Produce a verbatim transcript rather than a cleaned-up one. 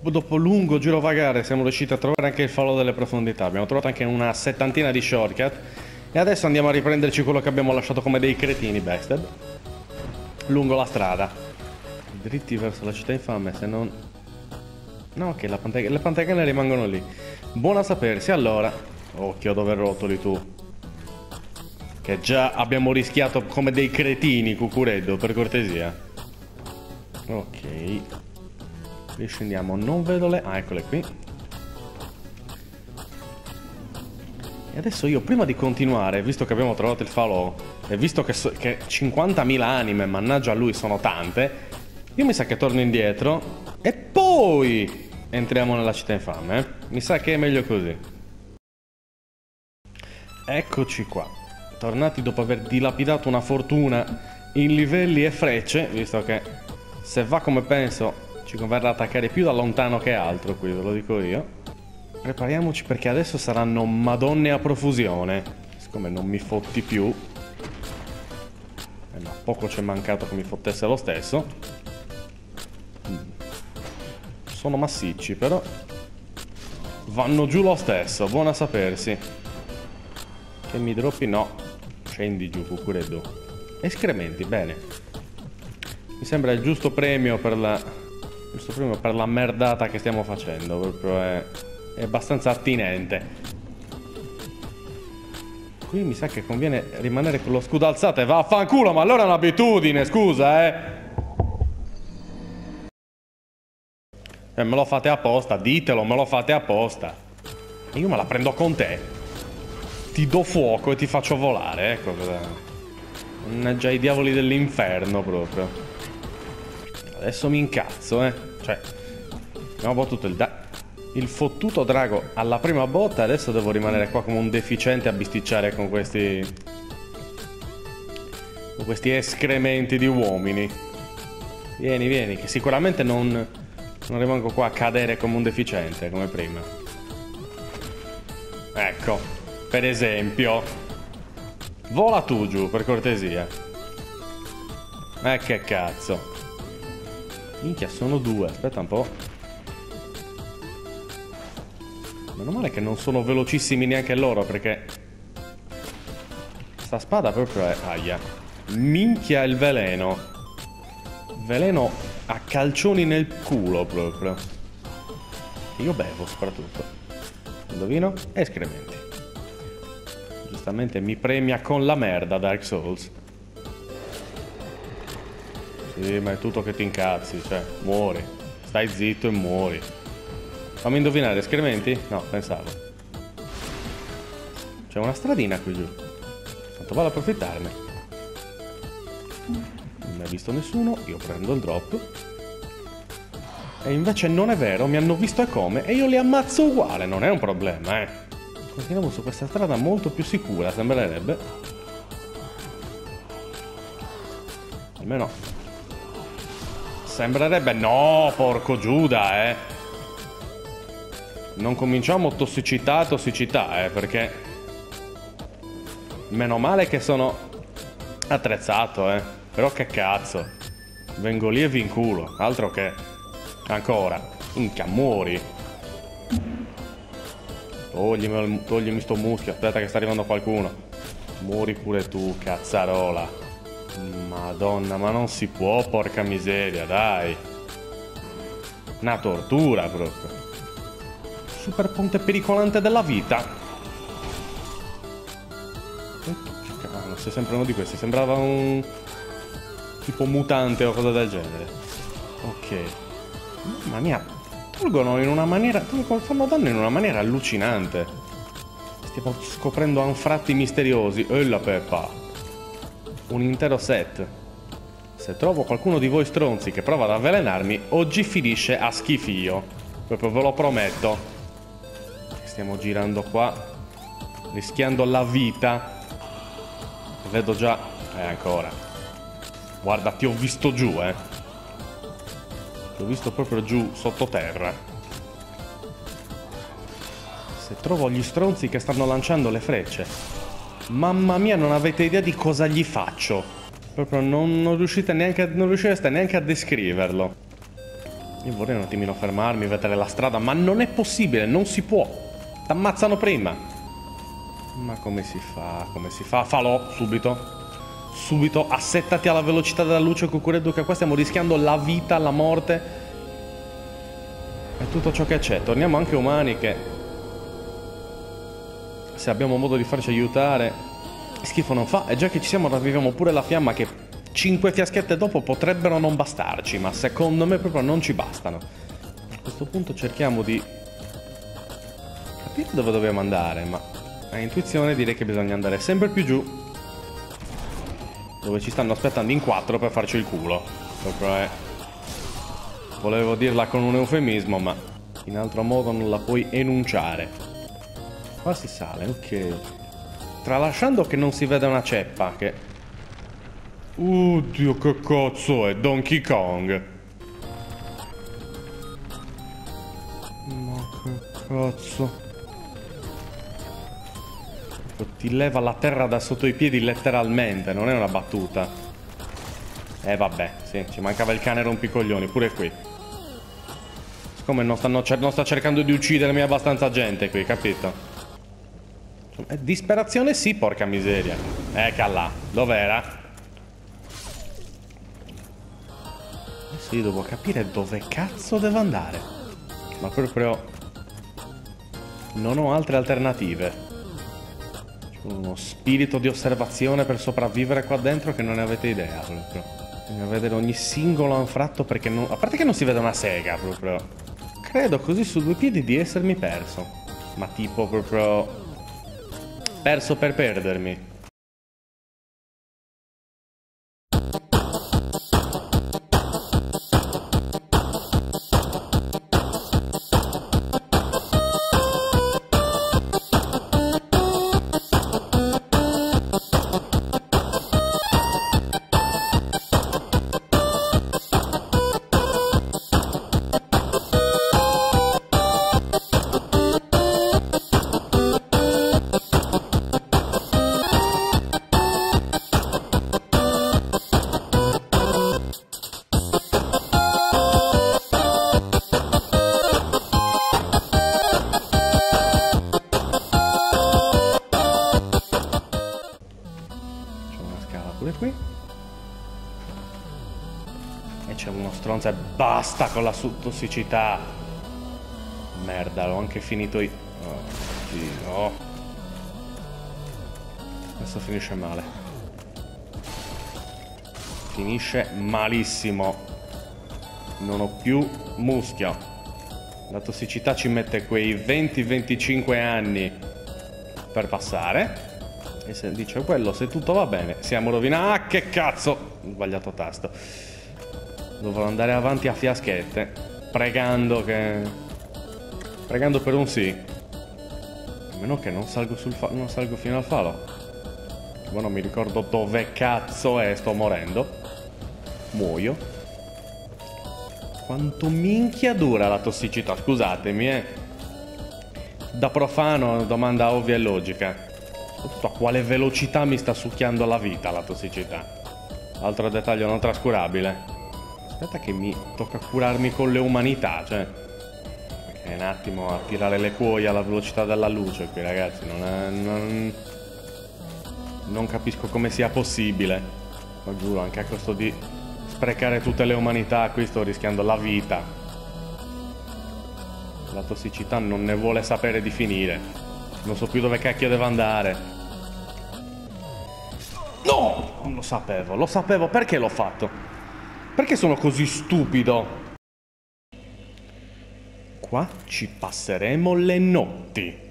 dopo lungo girovagare siamo riusciti a trovare anche il falò delle profondità. Abbiamo trovato anche una settantina di shortcut. E adesso andiamo a riprenderci quello che abbiamo lasciato come dei cretini, Backstab, lungo la strada. Dritti verso la città infame, se non... No, ok, la pante... le pantegane rimangono lì. Buona sapersi, allora. Occhio dove rotoli tu. Che già abbiamo rischiato come dei cretini, Cucureddo, per cortesia. Ok. Riscendiamo, non vedo le... Ah, eccole qui. E adesso io, prima di continuare, visto che abbiamo trovato il falò, e visto che, so... che cinquantamila anime, mannaggia a lui, sono tante, io mi sa che torno indietro e poi entriamo nella città infame, eh? Mi sa che è meglio così. Eccoci qua. Tornati dopo aver dilapidato una fortuna in livelli e frecce, visto che se va come penso ci converrà attaccare più da lontano che altro, qui ve lo dico io. Prepariamoci perché adesso saranno madonne a profusione. Siccome non mi fotti più, eh no, poco c'è mancato che mi fottesse lo stesso. Sono massicci però vanno giù lo stesso, buona sapersi. Che mi droppi? No, scendi giù, Cucureddo. Escrementi, bene. Mi sembra il giusto premio per la giusto premio per la merdata che stiamo facendo. Proprio è, è abbastanza attinente. Qui mi sa che conviene rimanere con lo scudo alzato e vaffanculo, ma allora è un'abitudine, scusa, eh. Eh, me lo fate apposta, ditelo, me lo fate apposta. E io me la prendo con te. Ti do fuoco e ti faccio volare, ecco cosa. Mannaggia i diavoli dell'inferno proprio. Adesso mi incazzo, eh. Cioè, abbiamo battuto il da... il fottuto drago alla prima botta, adesso devo rimanere qua come un deficiente a bisticciare con questi... con questi escrementi di uomini. Vieni, vieni, che sicuramente non... non rimango qua a cadere come un deficiente, come prima. Ecco, per esempio. Vola tu giù, per cortesia. Eh, che cazzo. Minchia, sono due, aspetta un po'. Meno male che non sono velocissimi neanche loro, perché... sta spada proprio è... aia. Minchia il veleno. Veleno a calcioni nel culo proprio. Io bevo soprattutto. Indovino? Escrementi. Giustamente mi premia con la merda Dark Souls. Sì, ma è tutto che ti incazzi, cioè, muori. Stai zitto e muori. Fammi indovinare, escrementi? No, pensavo. C'è una stradina qui giù. Tanto vale approfittarne. Non mi ha visto nessuno, io prendo il drop. E invece non è vero, mi hanno visto e come, e io li ammazzo uguale, non è un problema, eh. Continuiamo su questa strada molto più sicura, sembrerebbe. Almeno... sembrerebbe... no, porco Giuda, eh. Non cominciamo tossicità, tossicità, eh, perché... meno male che sono attrezzato, eh. Però che cazzo. Vengo lì e vi inculo, altro che... ancora. Minchia, muori. Toglimi, toglimi sto muschio, aspetta che sta arrivando qualcuno. Muori pure tu, cazzarola. Madonna, ma non si può, porca miseria, dai. Una tortura proprio. Super ponte pericolante della vita. Cavolo, sei sempre uno di questi, sembrava un... tipo mutante o cosa del genere. Ok. Mamma mia. Tolgono in una maniera... fanno danno in una maniera allucinante. Stiamo scoprendo anfratti misteriosi. E la peppa. Un intero set. Se trovo qualcuno di voi stronzi che prova ad avvelenarmi, oggi finisce a schifio. Proprio ve lo prometto. Stiamo girando qua, rischiando la vita. Vedo già... Eh, ancora. Guarda, ti ho visto giù, eh. L'ho visto proprio giù sottoterra. Se trovo gli stronzi che stanno lanciando le frecce, mamma mia, non avete idea di cosa gli faccio. Proprio non, non riuscite neanche, non riuscireste neanche a descriverlo. Io vorrei un attimino fermarmi, vedere la strada, ma non è possibile, non si può. T'ammazzano prima. Ma come si fa? Come si fa? Fallo subito. Subito, assettati alla velocità della luce, Cucureddu, che qua stiamo rischiando la vita, la morte e tutto ciò che c'è. Torniamo anche umani che, se abbiamo modo di farci aiutare, schifo non fa. E già che ci siamo, ravviviamo pure la fiamma, che cinque fiaschette dopo potrebbero non bastarci, ma secondo me proprio non ci bastano. A questo punto cerchiamo di capire dove dobbiamo andare, ma a intuizione direi che bisogna andare sempre più giù, dove ci stanno aspettando in quattro per farci il culo. Proprio è... volevo dirla con un eufemismo, ma in altro modo non la puoi enunciare. Qua si sale, ok. Tralasciando che non si vede una ceppa, che... Oddio, che cazzo è Donkey Kong? Ma che cazzo... Ti leva la terra da sotto i piedi letteralmente, non è una battuta. Eh vabbè, sì, ci mancava il cane rompicoglioni, pure qui. Siccome non, stanno cer non sta cercando di uccidermi abbastanza gente qui, capito? Eh, disperazione sì, porca miseria. Ecca là, dov'era? Eh sì, devo capire dove cazzo devo andare. Ma proprio... non ho altre alternative. Uno spirito di osservazione per sopravvivere qua dentro che non ne avete idea proprio. Bisogna vedere ogni singolo anfratto, perché non... a parte che non si vede una sega proprio. Credo così su due piedi di essermi perso. Ma tipo proprio... perso per perdermi. Qui e c'è uno stronzo e basta con la tossicità. Merda, l'ho anche finito io. Oh, Dio. Adesso finisce male. Finisce malissimo. Non ho più muschio. La tossicità ci mette quei venti venticinque anni per passare. E se dice quello, se tutto va bene, siamo rovinati. Ah, che cazzo! Ho sbagliato tasto. Dovrò andare avanti a fiaschette, pregando che... pregando per un sì. A meno che non salgo sul fa... non salgo fino al falo. Ma non mi ricordo dove cazzo è, sto morendo. Muoio. Quanto minchia dura la tossicità, scusatemi, eh. Da profano, domanda ovvia e logica. A quale velocità mi sta succhiando la vita la tossicità? Altro dettaglio non trascurabile. Aspetta che mi tocca curarmi con le umanità, cioè... perché un attimo a tirare le cuoia alla velocità della luce qui, ragazzi, non è... non... non capisco come sia possibile. Lo giuro, anche a costo di sprecare tutte le umanità qui sto rischiando la vita. La tossicità non ne vuole sapere di finire. Non so più dove cacchio devo andare. No! Lo sapevo, lo sapevo. Perché l'ho fatto? Perché sono così stupido? Qua ci passeremo le notti.